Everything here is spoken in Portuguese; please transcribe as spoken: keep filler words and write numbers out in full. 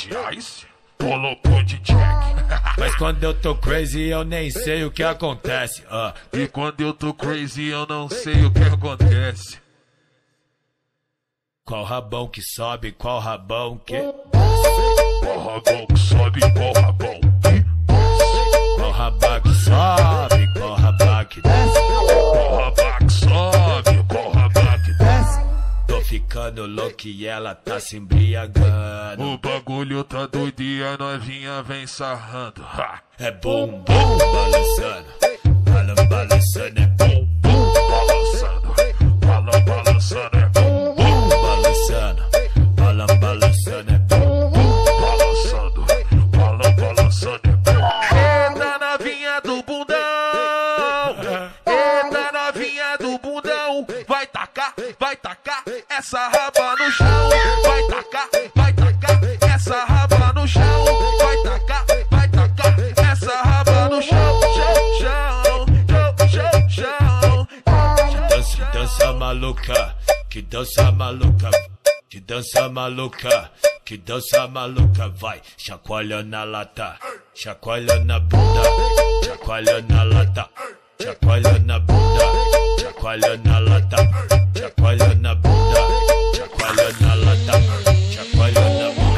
de ice, colocou de jack. Mas quando eu tô crazy eu nem sei o que acontece. uh. E quando eu tô crazy eu não sei o que acontece. Qual rabão que sobe, qual rabão que... Qual rabão que sobe, qual rabão que... Qual rabão que sobe, qual rabão que desce. Qual rabão que sobe, qual rabão que desce. Tô ficando louco e ela tá se embriagando. O bagulho tá doido e a novinha vem sarrando. Ha! É bum bum balançando, balan balançando, é bum bum Balançando, balan balançando, é bum bum. balançando, balan balançando, é bum bum Balançando, balan balançando, é bum. Eita novinha do bundão, eita novinha do bundão. Vai tacar, vai tacar essa raba no chão. Vai tacar, vai tacar essa raba no chão. Vai tacar, vai tacar essa raba no chão. Chão, chão, chão, chão, chão. Dança, dança maluca, que dança maluca, que dança maluca, que dança maluca. Vai, chacoalha na lata, chacoalha na bunda, chacoalha na lata, chacoalha na bunda, chacoalha na lata, chacoalha na bunda, chacoalha na lata, chacoalha na bunda.